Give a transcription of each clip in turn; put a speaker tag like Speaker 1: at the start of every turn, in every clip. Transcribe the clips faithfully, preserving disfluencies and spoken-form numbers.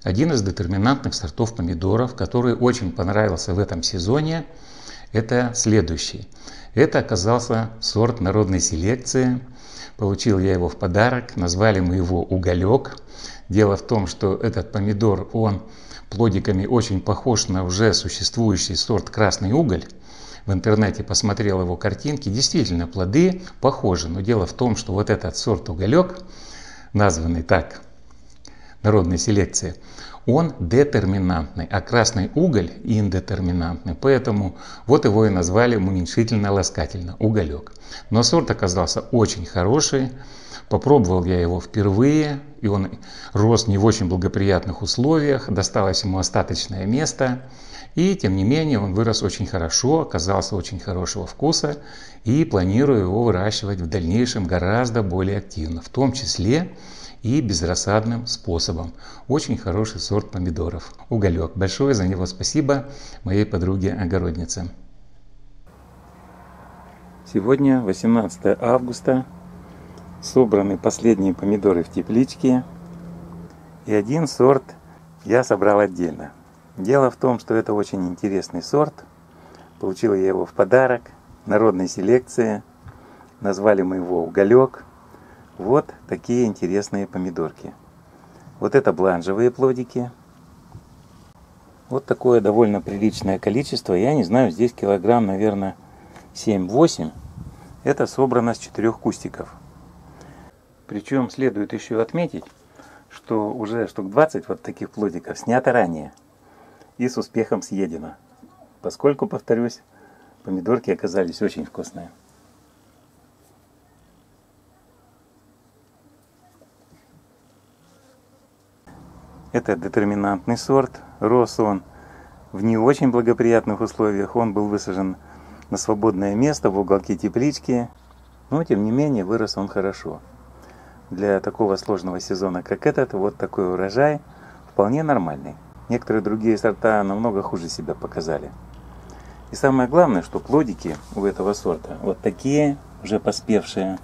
Speaker 1: Один из детерминантных сортов помидоров, который очень понравился в этом сезоне, это следующий. Это оказался сорт народной селекции. Получил я его в подарок, назвали мы его «Уголек». Дело в том, что этот помидор, он плодиками очень похож на уже существующий сорт «Красный уголь». В интернете посмотрел его картинки, действительно плоды похожи, но дело в том, что вот этот сорт «Уголек», названный так, народной селекции, он детерминантный, а красный уголь индетерминантный, поэтому вот его и назвали уменьшительно-ласкательно уголек. Но сорт оказался очень хороший, попробовал я его впервые, и он рос не в очень благоприятных условиях, досталось ему остаточное место, и тем не менее он вырос очень хорошо, оказался очень хорошего вкуса, и планирую его выращивать в дальнейшем гораздо более активно, в том числе и безрассадным способом. Очень хороший сорт помидоров. Уголек. Большое за него спасибо моей подруге-огороднице. Сегодня восемнадцатое августа. Собраны последние помидоры в тепличке. И один сорт я собрал отдельно. Дело в том, что это очень интересный сорт. Получил я его в подарок. Народной селекции. Назвали мы его «Уголек». Вот такие интересные помидорки. Вот это бланжевые плодики. Вот такое довольно приличное количество. Я не знаю, здесь килограмм, наверное, семь-восемь. Это собрано с четырех кустиков. Причем следует еще отметить, что уже штук двадцать вот таких плодиков снято ранее. И с успехом съедено. Поскольку, повторюсь, помидорки оказались очень вкусные. Это детерминантный сорт. Рос он в не очень благоприятных условиях. Он был высажен на свободное место в уголке теплички. Но, тем не менее, вырос он хорошо. Для такого сложного сезона, как этот, вот такой урожай вполне нормальный. Некоторые другие сорта намного хуже себя показали. И самое главное, что плодики у этого сорта вот такие, уже поспевшие.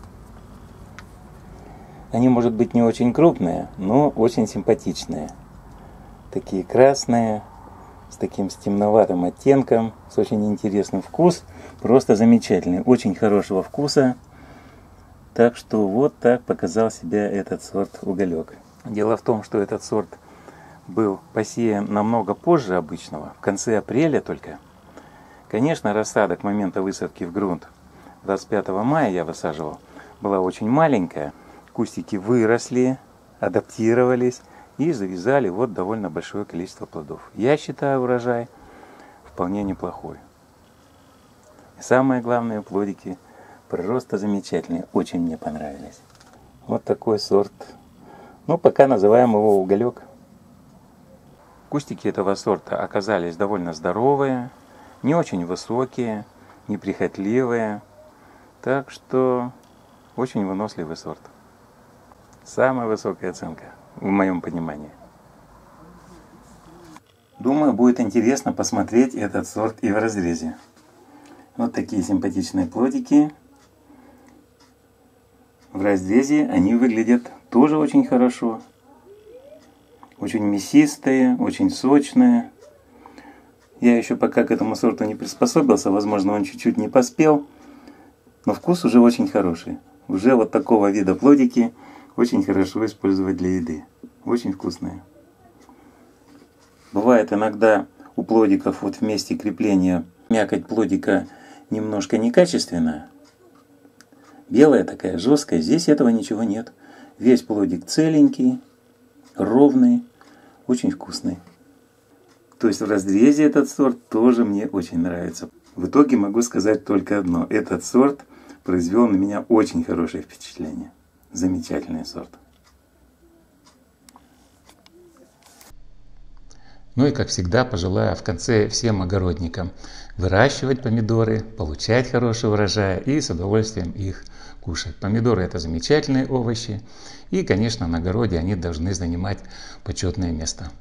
Speaker 1: Они, может быть, не очень крупные, но очень симпатичные. Такие красные, с таким с темноватым оттенком, с очень интересным вкусом. Просто замечательный, очень хорошего вкуса. Так что вот так показал себя этот сорт «Уголек». Дело в том, что этот сорт был посеян намного позже обычного, в конце апреля только. Конечно, рассада к моменту высадки в грунт двадцать пятого мая я высаживал, была очень маленькая. Кустики выросли, адаптировались и завязали вот довольно большое количество плодов. Я считаю урожай вполне неплохой. И самое главное, плодики просто замечательные, очень мне понравились. Вот такой сорт. Ну, пока называем его «Уголек». Кустики этого сорта оказались довольно здоровые, не очень высокие, неприхотливые. Так что очень выносливый сорт. Самая высокая оценка, в моем понимании. Думаю, будет интересно посмотреть этот сорт и в разрезе. Вот такие симпатичные плодики. В разрезе они выглядят тоже очень хорошо. Очень мясистые, очень сочные. Я еще пока к этому сорту не приспособился, возможно, он чуть-чуть не поспел. Но вкус уже очень хороший. Уже вот такого вида плодики очень хорошо использовать для еды. Очень вкусные. Бывает иногда у плодиков вот в месте крепления мякоть плодика немножко некачественная. Белая такая, жесткая. Здесь этого ничего нет. Весь плодик целенький, ровный, очень вкусный. То есть в разрезе этот сорт тоже мне очень нравится. В итоге могу сказать только одно. Этот сорт произвел на меня очень хорошее впечатление. Замечательный сорт. Ну и как всегда пожелаю в конце всем огородникам выращивать помидоры, получать хороший урожай и с удовольствием их кушать. Помидоры — это замечательные овощи, и, конечно, на огороде они должны занимать почетное место.